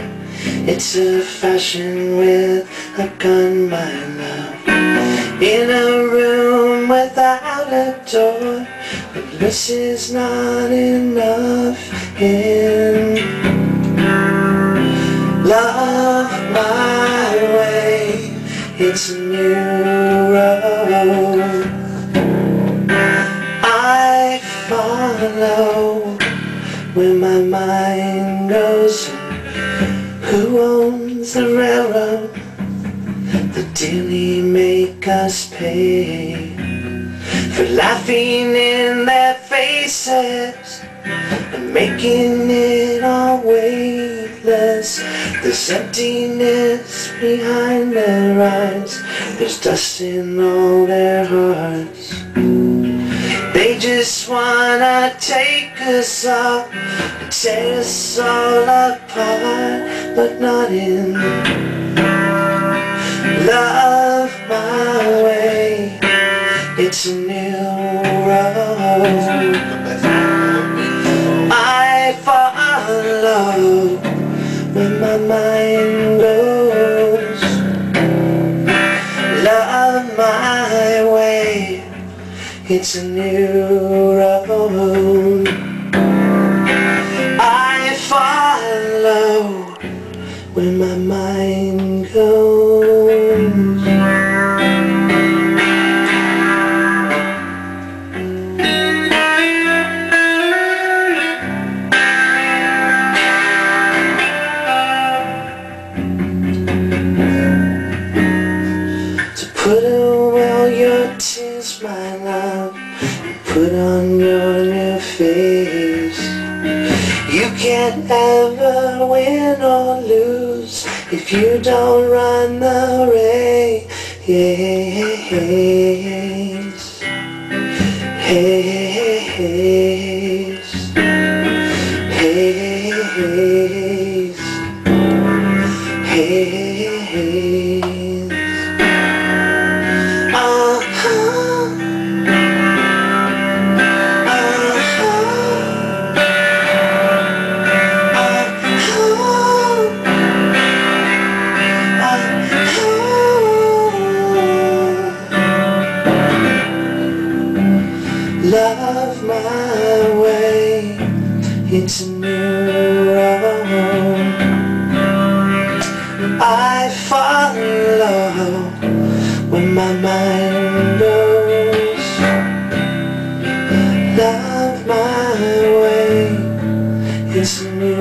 It's a fashion with a gun, my love. In a room without a door, but this is not enough. In love my way, it's a new road. I follow where my mind goes. Who owns the railroad? The dearly make us pay for laughing in their faces and making it all weightless. There's emptiness behind their eyes, there's dust in all their hearts. They just wanna take us all, tear us all apart, but not in love my way. It's a new road. I follow where my mind goes. Love my way, it's a new road. I follow where my mind goes. To put away all your tears, my love, put on your new face. You can't ever win or lose if you don't run the race. Love my way, it's a new road. I follow where my mind goes. Love my way, it's a new